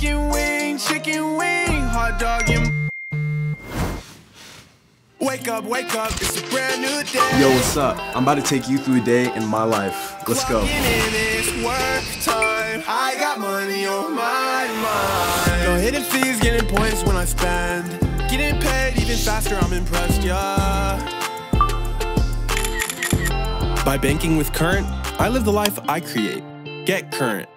chicken wing, hot dog and wake up, it's a brand new day. Yo, what's up? I'm about to take you through a day in my life. Let's go. It's work time. I got money on my mind. No hidden fees, getting points when I spend. Getting paid even faster, I'm impressed, yeah. By banking with Current, I live the life I create. Get Current.